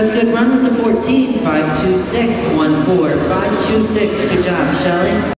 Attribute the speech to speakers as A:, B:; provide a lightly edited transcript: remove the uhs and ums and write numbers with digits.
A: That's a good run with the 14, 526, 1-4, 526. Good job, Shellie.